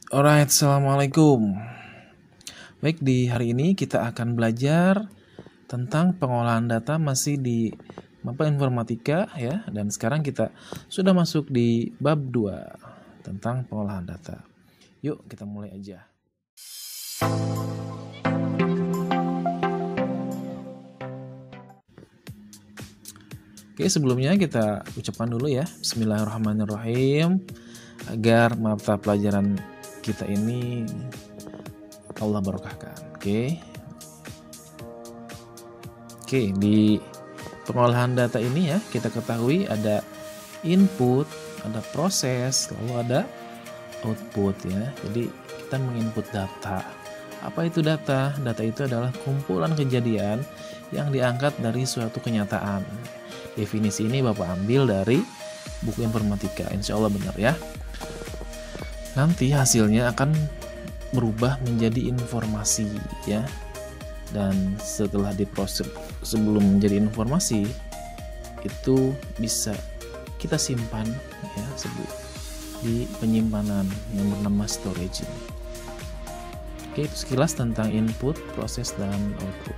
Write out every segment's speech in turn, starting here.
Alright, assalamualaikum. Baik, di hari ini kita akan belajar tentang pengolahan data masih di maba informatika ya. Dan sekarang kita sudah masuk di bab 2 tentang pengolahan data. Yuk kita mulai aja. Oke, sebelumnya kita ucapkan dulu ya, Bismillahirrahmanirrahim, agar mata pelajaran kita ini Allah berkahkan. Oke, di pengolahan data ini ya, kita ketahui ada input, ada proses, lalu ada output ya. Jadi kita menginput data. Apa itu data? Data itu adalah kumpulan kejadian yang diangkat dari suatu kenyataan. Definisi ini Bapak ambil dari buku informatika, insya Allah benar ya. Nanti hasilnya akan berubah menjadi informasi ya. Dan setelah diproses sebelum menjadi informasi itu bisa kita simpan ya di penyimpanan yang bernama storage ini. Oke, itu sekilas tentang input, proses, dan output.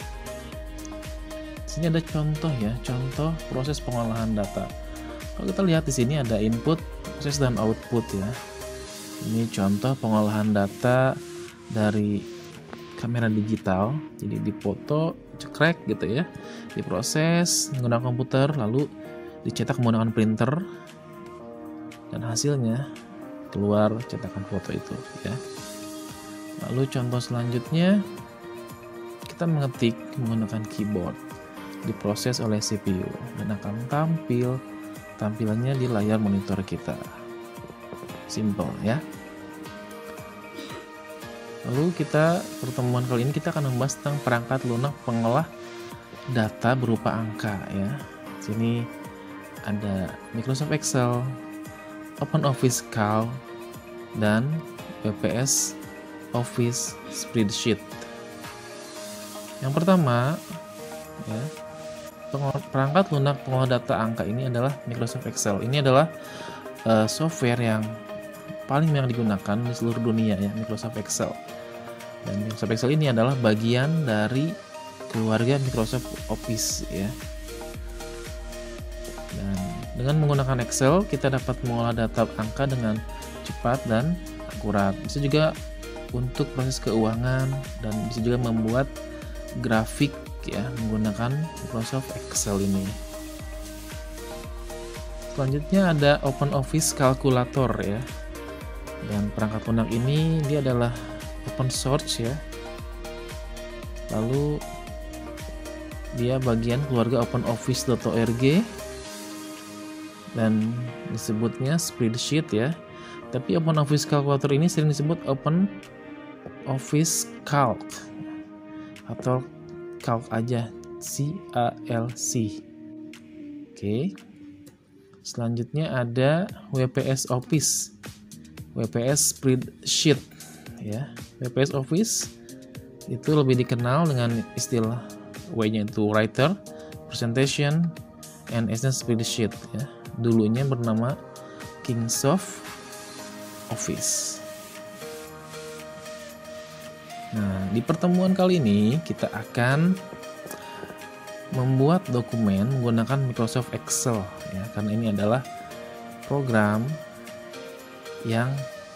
Sini ada contoh ya, contoh proses pengolahan data. Kalau kita lihat di sini ada input, proses, dan output ya. Ini contoh pengolahan data dari kamera digital. Jadi dipoto, cekrek gitu ya, diproses menggunakan komputer, lalu dicetak menggunakan printer, dan hasilnya keluar cetakan foto itu ya. Lalu contoh selanjutnya kita mengetik menggunakan keyboard, diproses oleh CPU dan akan tampil tampilannya di layar monitor kita. Simple ya. Lalu pertemuan kali ini kita akan membahas tentang perangkat lunak pengolah data berupa angka ya. Sini ada Microsoft Excel, OpenOffice Calc, dan WPS Office Spreadsheet. Yang pertama ya, perangkat lunak pengolah data angka ini adalah Microsoft Excel. Ini adalah software yang paling banyak digunakan di seluruh dunia ya, Microsoft Excel. Dan Microsoft Excel ini adalah bagian dari keluarga Microsoft Office ya. Dan dengan menggunakan Excel kita dapat mengolah data angka dengan cepat dan akurat. Bisa juga untuk proses keuangan dan bisa juga membuat grafik ya menggunakan Microsoft Excel ini. Selanjutnya ada OpenOffice Calculator ya. Dan perangkat lunak ini dia adalah open source ya. Lalu dia bagian keluarga OpenOffice.org dan disebutnya spreadsheet ya. Tapi OpenOffice Calculator ini sering disebut OpenOffice Calc atau Calc aja, CALC. Oke. Selanjutnya ada WPS Office, WPS Spreadsheet ya. WPS Office itu lebih dikenal dengan istilah W-nya itu Writer, Presentation, and S-nya Spreadsheet ya. Dulunya bernama Kingsoft Office. Nah, di pertemuan kali ini kita akan membuat dokumen menggunakan Microsoft Excel ya, karena ini adalah program yang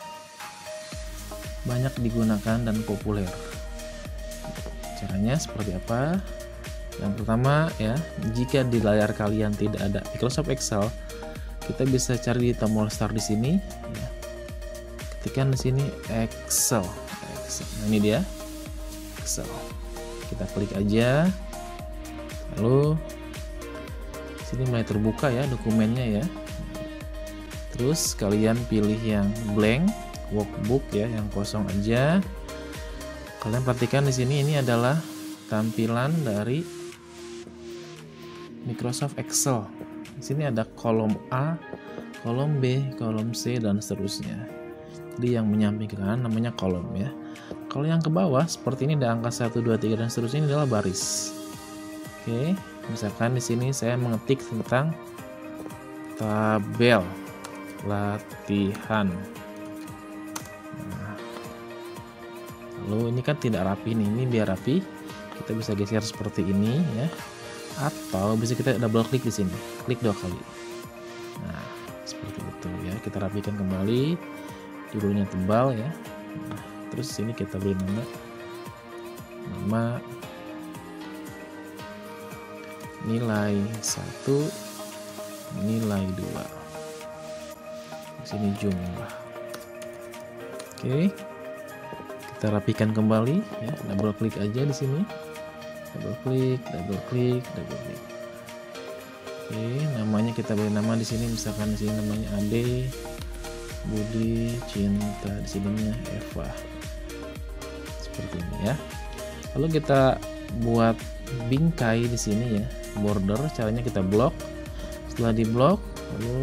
banyak digunakan dan populer. Caranya seperti apa? Yang pertama ya, jika di layar kalian tidak ada Microsoft Excel, kita bisa cari di tombol start di sini ya. Ketikkan di sini Excel. Nah, ini dia Excel. Kita klik aja. Lalu sini mulai terbuka ya dokumennya ya. Terus kalian pilih yang blank, workbook ya, yang kosong aja. Kalian perhatikan di sini ini adalah tampilan dari Microsoft Excel. Di sini ada kolom A, kolom B, kolom C, dan seterusnya. Jadi yang menyamping ke kanan namanya kolom ya. Kalau yang ke bawah seperti ini ada angka 1, 2, 3 dan seterusnya, ini adalah baris. Oke, misalkan di sini saya mengetik tentang tabel latihan. Nah, lalu ini kan tidak rapi nih, ini biar rapi kita bisa geser seperti ini ya, atau bisa kita double klik di sini, klik 2 kali. Nah, seperti itu ya, kita rapikan kembali, judulnya tebal ya. Nah, terus sini kita beri nama nilai 1, nilai 2, di sini jumlah. Oke, kita rapikan kembali ya, double klik aja di sini, double klik, double klik, double klik. Oke, namanya kita beri nama di sini, misalkan di sini namanya Ade, Budi, Cinta, di sininya Eva. Seperti ini ya. Lalu kita buat bingkai di sini ya, border. Caranya kita blok. Setelah di blok, lalu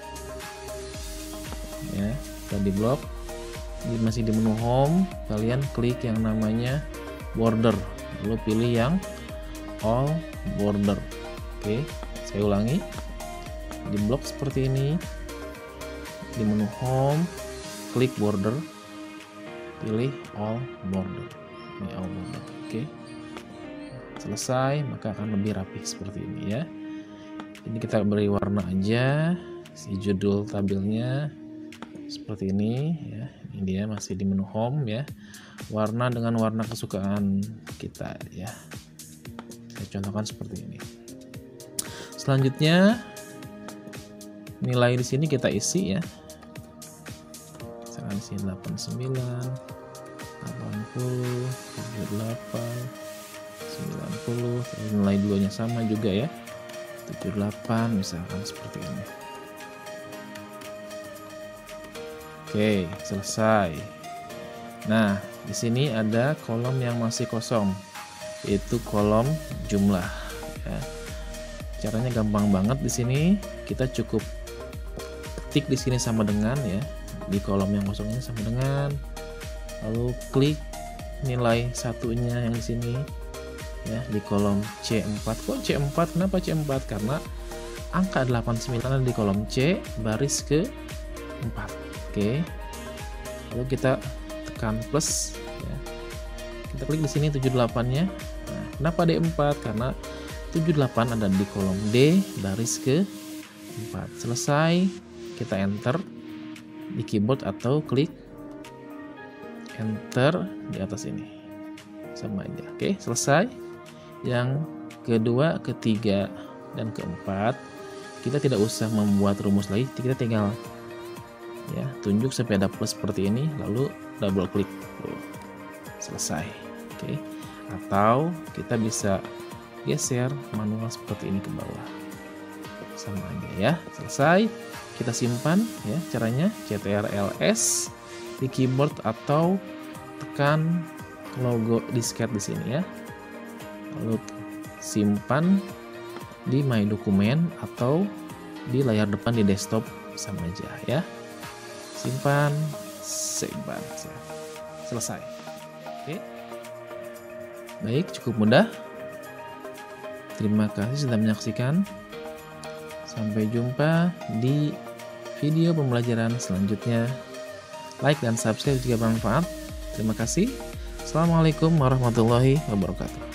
ya, setelah di blok, masih di menu home, kalian klik yang namanya border, lalu pilih yang all border. Oke, saya ulangi, di blok seperti ini, di menu home, klik border, pilih all border. Ini all border. Oke, selesai, maka akan lebih rapi seperti ini ya. Ini kita beri warna aja, si judul tabelnya seperti ini ya. Ini dia masih di menu home ya, warna dengan warna kesukaan kita ya. Saya contohkan seperti ini. Selanjutnya nilai di sini kita isi ya, misalkan di sini 89, 80, 78, 90, nilai 2 nya sama juga ya, 78 misalkan seperti ini. Oke, selesai. Nah, di sini ada kolom yang masih kosong, yaitu kolom jumlah ya. Caranya gampang banget. Di sini kita cukup ketik di sini sama dengan ya, di kolom yang kosong ini sama dengan, lalu klik nilai satunya yang di sini ya, di kolom C4. Kok C4? Kenapa C4? Karena angka 89 ada di kolom C baris ke 4. Oke, lalu kita tekan plus ya. Kita klik di sini 78-nya. Nah, kenapa D4? Karena 78 ada di kolom D baris ke 4. Selesai, kita enter di keyboard atau klik enter di atas ini. Sama aja. Oke, selesai. Yang kedua, ketiga, dan keempat, kita tidak usah membuat rumus lagi, kita tinggal ya tunjuk sampai ada plus seperti ini, lalu double klik. Selesai. Oke, atau kita bisa geser manual seperti ini ke bawah, sama aja ya. Selesai, kita simpan ya. Caranya CTRL-S di keyboard atau tekan logo disket di sini ya, lalu simpan di my dokumen atau di layar depan di desktop, sama aja ya. Simpan, simpan, selesai. Oke, baik, cukup mudah. Terima kasih sudah menyaksikan. Sampai jumpa di video pembelajaran selanjutnya. Like dan subscribe jika bermanfaat. Terima kasih. Assalamualaikum warahmatullahi wabarakatuh.